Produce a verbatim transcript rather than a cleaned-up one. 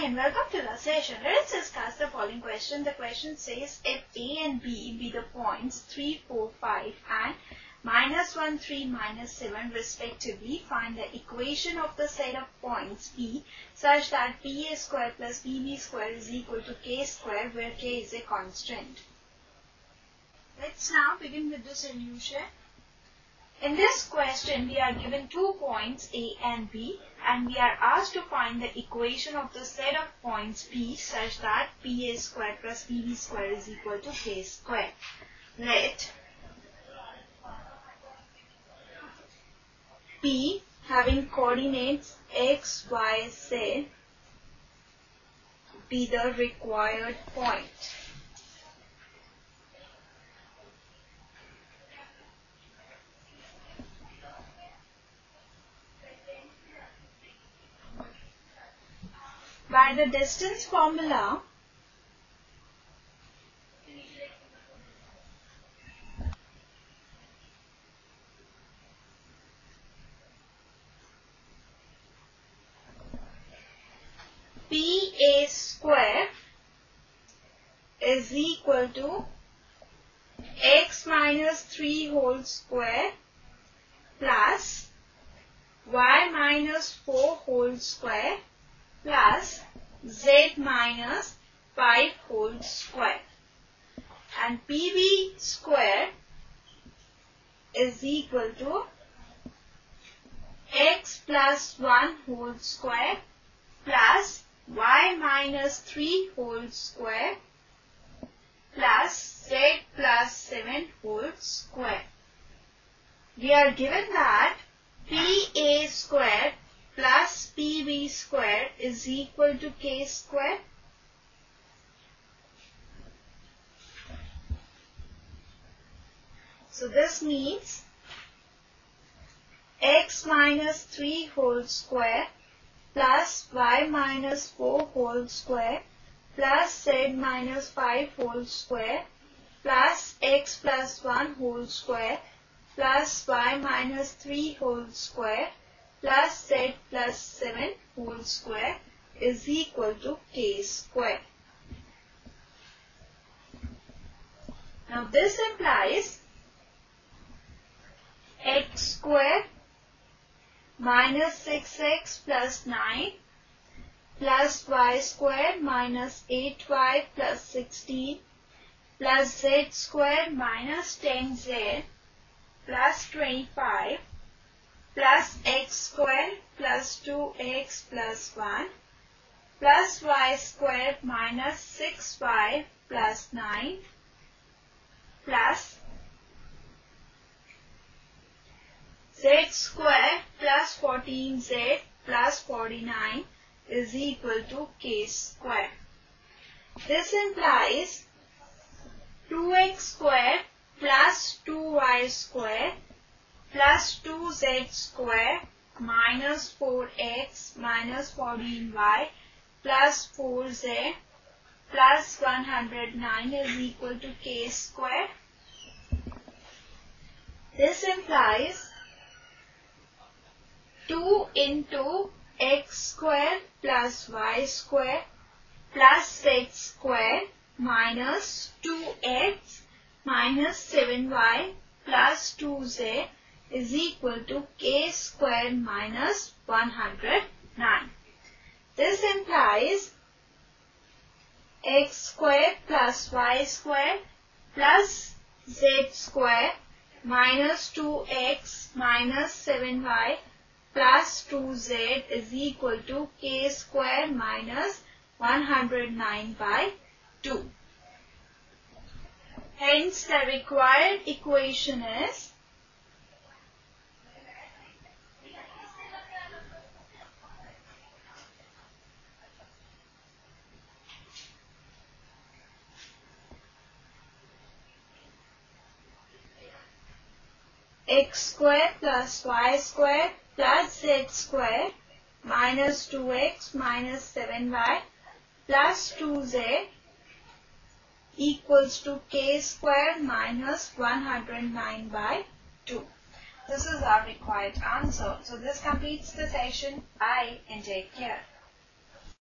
and welcome to the session. Let us discuss the following question. The question says if A and B be the points three, four, five and minus one, three, minus seven respectively, find the equation of the set of points P such that P A square plus P B square is equal to K square where K is a constant. Let's now begin with the solution. In this question, we are given two points A and B and we are asked to find the equation of the set of points P such that P A square plus P B square is equal to K square. Let P having coordinates x, y, z be the required point. By the distance formula, P A square is equal to x minus three whole square plus y minus four whole square plus z minus five whole square, and P B square is equal to x plus one whole square plus y minus three whole square plus z plus seven whole square. We are given that P A square plus P B square is equal to K square. So this means x minus three whole square plus y minus four whole square plus z minus five whole square plus x plus one whole square plus y minus three whole square plus z plus seven whole square is equal to K square. Now this implies x square minus six x plus nine plus y square minus eight y plus sixteen plus z square minus ten z plus twenty-five plus x square plus two x plus one plus y square minus six y plus nine plus z square plus fourteen z plus forty-nine is equal to K square. This implies two x square plus two y square plus two z square minus four x minus fourteen y plus four z plus one hundred nine is equal to K square. This implies two into x square plus y square plus z square minus two x minus seven y plus two z is equal to K square minus one hundred nine. This implies x square plus y square plus z square minus two x minus seven y plus two z is equal to K square minus one hundred nine by two. Hence the required equation is x square plus y square plus z square minus two x minus seven y plus two z equals to K square minus one hundred nine by two. This is our required answer. So this completes the session. Bye and take care.